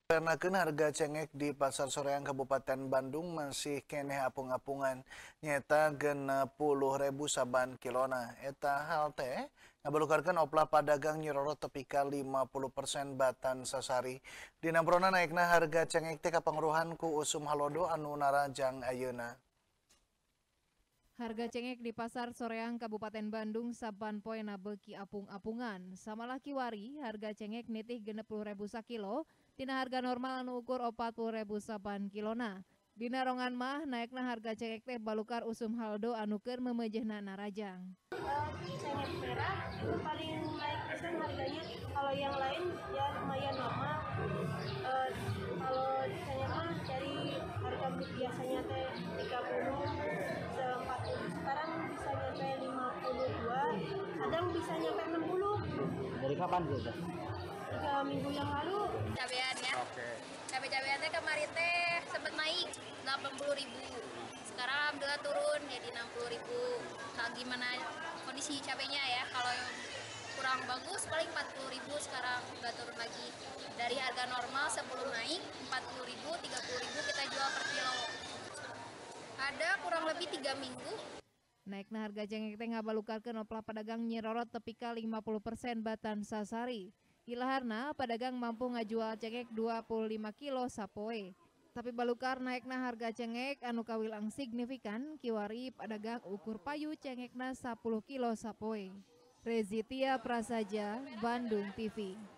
Karena harga cengek di Pasar Soreang Kabupaten Bandung masih keneh apung-apungan nyeta 60.000 saban kilona. Eta hal teh ngabalukarkeun oplah padagang nyororo tepi ka 50% batan sasari. Dina prona naikna harga cengek teh kapangaruhan ku usum halodo anu narajang ayeuna. Harga cengek di Pasar Soreang Kabupaten Bandung saban poena beuki apung-apungan. Samalah kiwari harga cengek nitih 60.000 sakilo tina harga normal anu ukur 40.000 saban kilona. Dina rongan mah naikna harga cengek teh balukar usum haldo anu keur memejehna narajang. Cengek merah itu paling naik pisan harganya. Kalau yang lain ya lumayan normal. Kalau cengek mah dari harga biasanya teh 30 40, sekarang bisa nyampe 52, kadang bisa nyampe 60. Dari kapan sih? 3 minggu yang lalu. Cabean ya. Cabe-cabean teh kemarin teh sempat naik 80.000. Sekarang alhamdulillah turun jadi 60.000. Nah, gimana kondisi cabenya ya? Kalau yang kurang bagus paling 40.000, sekarang udah turun lagi. Dari harga normal sebelum naik 40.000, 30.000 kita jual per kilo. Ada kurang lebih 3 minggu. Naikna harga cengek teh ngabalukarkeun oplah padagang nyirorot tepi ka 50% batan sasari. Ilaharna padagang mampu ngajual cengek 25 kilo sapoe. Tapi balukar naikna harga cengek anu kawilang signifikan kiwari padagang ukur payu cengekna 10 kilo sapoe. Rezitia Prasaja, Bandung TV.